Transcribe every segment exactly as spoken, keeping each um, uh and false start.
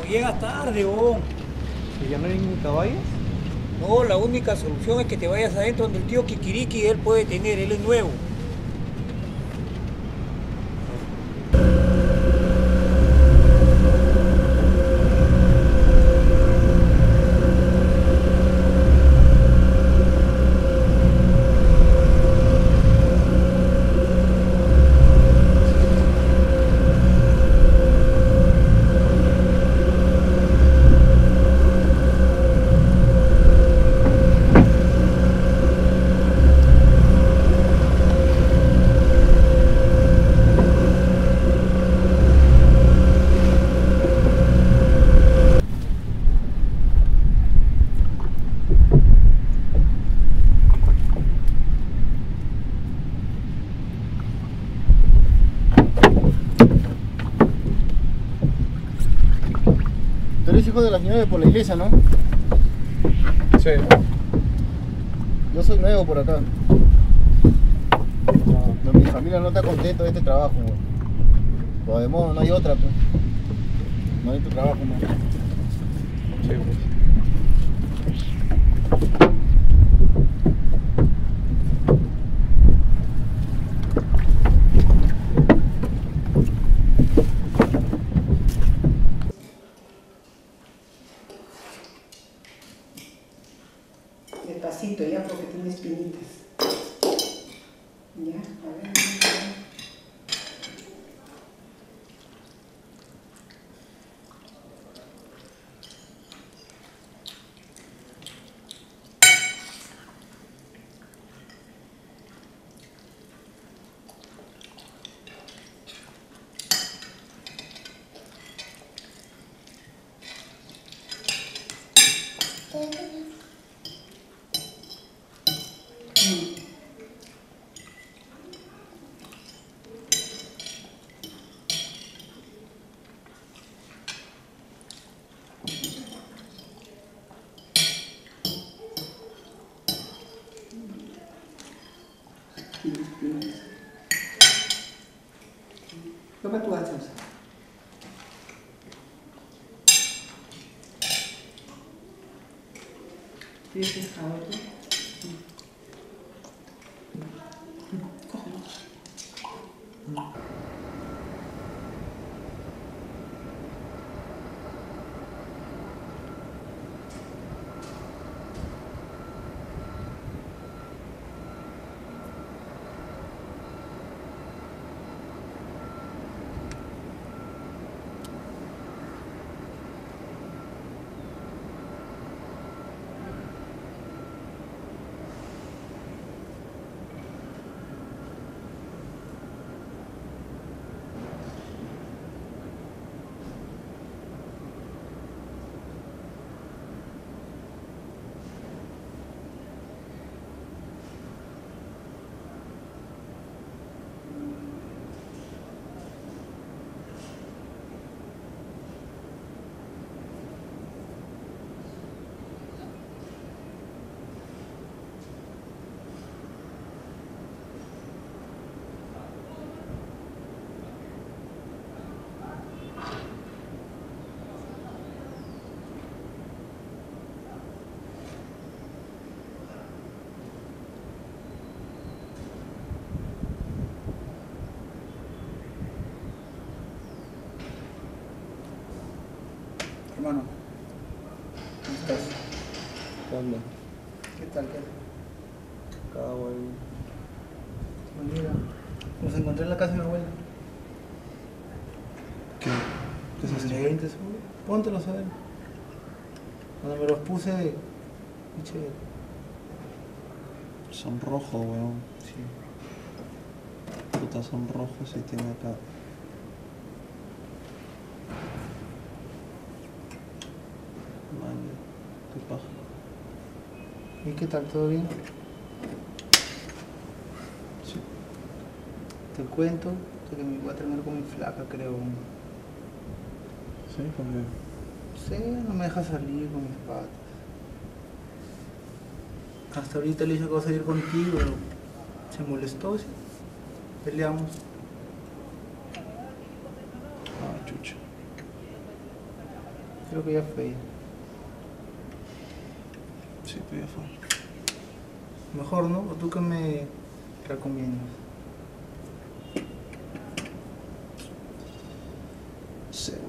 llegas tarde, oh. ¿Y ya no hay ni caballos? No, la única solución es que te vayas adentro donde el tío Kikiriki, él puede tener, él es nuevo. Tú eres hijo de la señora de por la iglesia, ¿no? Sí. Yo soy nuevo por acá. No, mi familia no está contenta de este trabajo, güey. Pero además no hay otra, pues. No hay tu trabajo, ¿no? Sí, pues. Despacito ya porque tiene espinitas. Ya, a ver. Toma tu salsa. ¿Tienes el jabón? Cógelo. Hermano, ¿cómo estás? ¿Qué onda? ¿Qué tal? ¿Qué Cago ahí. tal? Mira, nos encontré en la casa de mi abuela. ¿Qué? ¿Qué es Los esto? lentes, uy, póntelos a ver. Cuando me los puse, qué chévere. Son rojos, weón. Sí. Puta, son rojos y tiene acá. Man, qué paja. ¿Y qué tal? ¿Todo bien? Sí. Te cuento que me voy a terminar con mi flaca, creo. Sí, porque. Sí, no me deja salir con mis patas. Hasta ahorita le dije que voy a salir contigo, pero se molestó, sí. Peleamos. Ah, chucha. Creo que ya fue. Sí, pues ya fue. Mejor, ¿no? ¿O tú qué me recomiendas? Sí, weón.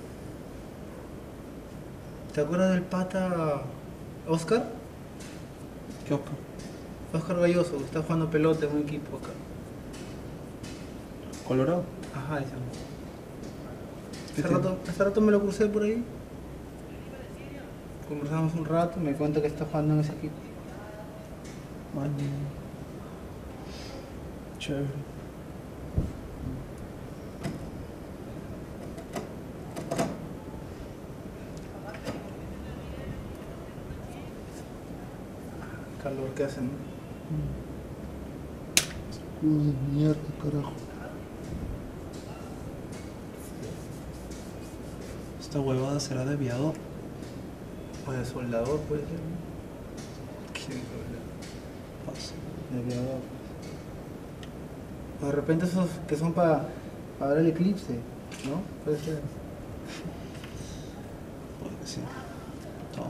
¿Te acuerdas del pata Oscar? ¿Qué Oscar? Oscar Galloso, que está jugando pelota en un equipo acá. ¿Colorado? Ajá, ese. ¿Qué Hace tiene? rato, hace rato me lo crucé por ahí. Conversamos un rato y me cuenta que está jugando en ese equipo. Man. Chévere. Calor que hace, ¿no? Uy, mierda, carajo. Esta huevada será de aviador. O de soldador puede ser, ¿no? ¿Quién soldador? Pasa. De aviador. O de repente esos que son para ver el eclipse, ¿no? Puede ser. Puede que sí. Todo.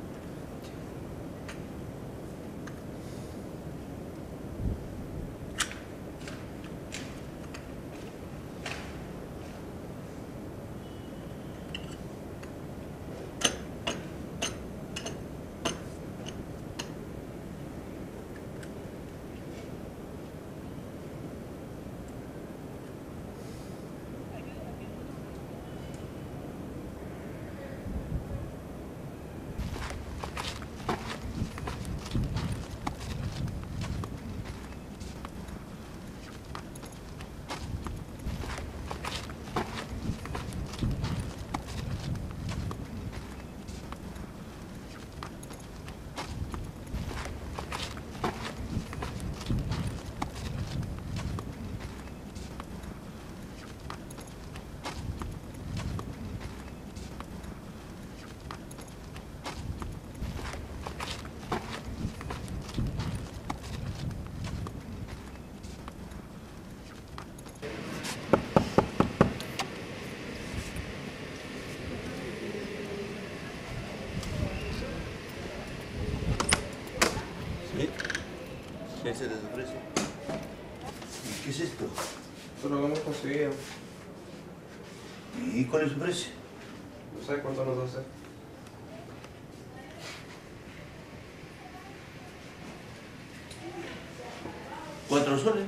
¿Sí? ¿Qué se les ofrece? ¿Y qué es esto? Esto lo hemos conseguido. ¿Y cuál les ofrece? No sé cuánto nos hace. ¿Cuatro soles?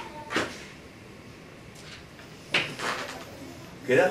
¿Qué da?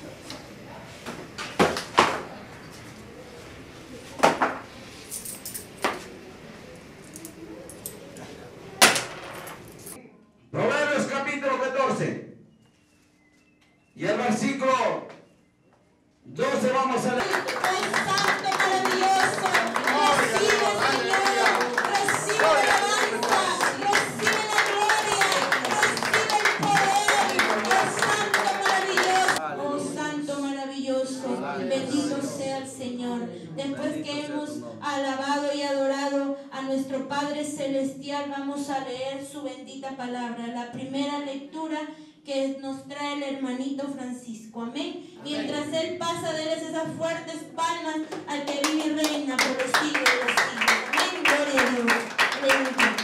Proverbios capítulo catorce y el versículo doce vamos a leer. Oh Santo maravilloso, recibe Señor, recibe la alabanza, recibe la gloria, recibe el poder, oh Santo maravilloso, oh Santo maravilloso, bendito sea el Señor. Después que hemos alabado y adorado a nuestro Padre Celestial, vamos a leer su bendita palabra. La primera lectura que nos trae el hermanito Francisco, amén. Mientras él pasa, déles esas fuertes palmas al que vive y reina por los siglos de los siglos, amén. Gloria a Dios, aleluya.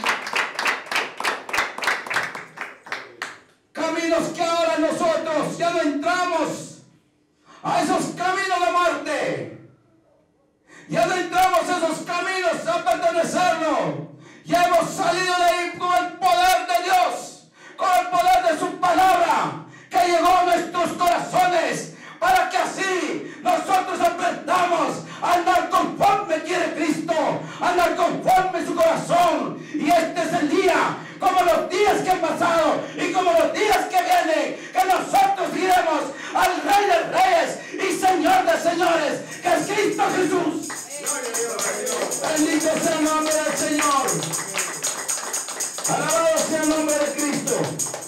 Caminos que ahora nosotros ya no entramos a esos caminos de muerte. Ya no entramos a esos caminos a pertenecernos. Ya hemos salido de ahí con el poder de Dios, con el poder de su palabra que llegó a nuestros corazones, para que así nosotros aprendamos a andar conforme quiere Cristo, a andar conforme su corazón. Y este es el día, como los días que han pasado y como los días que vienen, que nosotros iremos al Rey de Reyes y Señor de Señores, que es Cristo Jesús. Bendito sea el nombre del Señor. Alabado sea el nombre de Cristo.